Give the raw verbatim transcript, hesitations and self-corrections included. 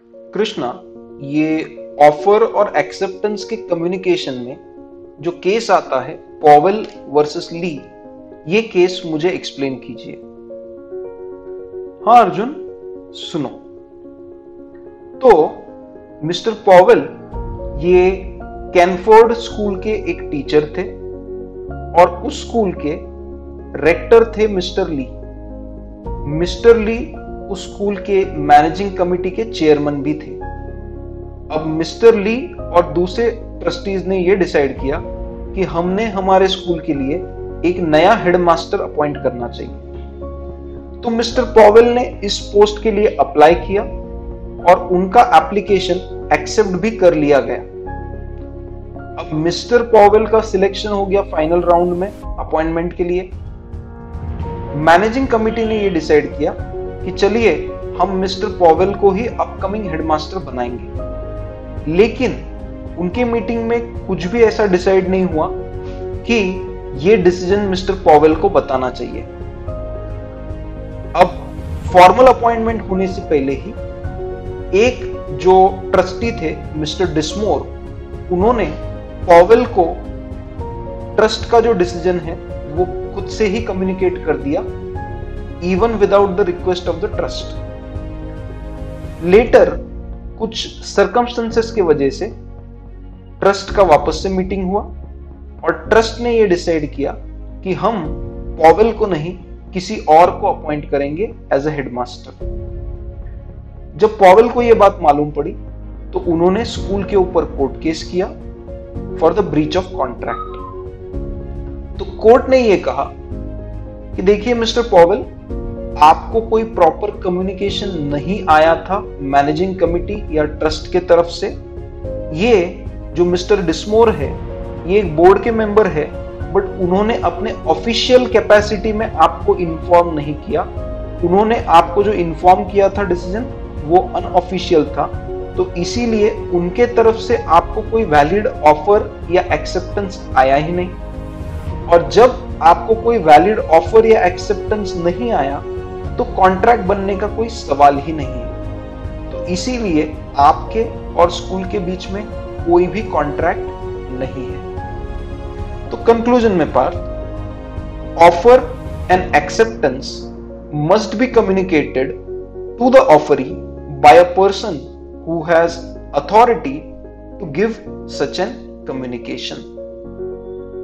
कृष्णा, ये ऑफर और एक्सेप्टेंस के कम्युनिकेशन में जो केस आता है पॉवेल वर्सेस ली, ये केस मुझे एक्सप्लेन कीजिए। हाँ अर्जुन, सुनो। तो मिस्टर पॉवेल ये कैनफोर्ड स्कूल के एक टीचर थे और उस स्कूल के रेक्टर थे मिस्टर ली। मिस्टर ली उस स्कूल के मैनेजिंग कमिटी के चेयरमैन भी थे। अब मिस्टर ली और दूसरे ट्रस्टीज ने यह डिसाइड किया कि हमने हमारे स्कूल के लिए एक नया हेडमास्टर अपॉइंट करना चाहिए। तो मिस्टर पॉवेल ने इस पोस्ट के लिए अप्लाई किया और उनका एप्लीकेशन एक्सेप्ट भी कर लिया गया। अब मिस्टर पॉवेल का सिलेक्शन हो गया फाइनल राउंड में अपॉइंटमेंट के लिए। मैनेजिंग कमिटी ने यह डिसाइड किया कि चलिए हम मिस्टर पॉवेल को ही अपकमिंग हेडमास्टर बनाएंगे, लेकिन उनके मीटिंग में कुछ भी ऐसा डिसाइड नहीं हुआ कि यह डिसीजन मिस्टर पॉवेल को बताना चाहिए। अब फॉर्मल अपॉइंटमेंट होने से पहले ही एक जो ट्रस्टी थे मिस्टर डिस्मोर, उन्होंने पॉवेल को ट्रस्ट का जो डिसीजन है वो खुद से ही कम्युनिकेट कर दिया, even without the request of the trust. Later कुछ सर्कमस्टेंसेस की वजह से ट्रस्ट का वापस से मीटिंग हुआ और ट्रस्ट ने यह डिसाइड किया कि हम पॉवेल को नहीं किसी और को अपॉइंट करेंगे एज ए हेडमास्टर। जब पॉवेल को यह बात मालूम पड़ी तो उन्होंने स्कूल के ऊपर कोर्ट केस किया for the breach of contract. तो कोर्ट ने यह कहा कि देखिए मिस्टर पॉवेल, आपको कोई प्रॉपर कम्युनिकेशन नहीं आया था मैनेजिंग कमिटी या ट्रस्ट के तरफ से। ये जो मिस्टर डिस्मोर है ये एक बोर्ड के मेंबर है, बट उन्होंने अपने ऑफिशियल कैपेसिटी में आपको इन्फॉर्म नहीं किया। उन्होंने आपको जो इन्फॉर्म किया था डिसीजन वो अनऑफिशियल था, तो इसीलिए उनके तरफ से आपको कोई वैलिड ऑफर या एक्सेप्टेंस आया ही नहीं। और जब आपको कोई वैलिड ऑफर या एक्सेप्टेंस नहीं आया तो कॉन्ट्रैक्ट बनने का कोई सवाल ही नहीं है। तो इसीलिए आपके और स्कूल के बीच में कोई भी कॉन्ट्रैक्ट नहीं है। तो कंक्लूजन में Parth, offer and acceptance must be communicated to the offeree by a person who has authority to give such an communication.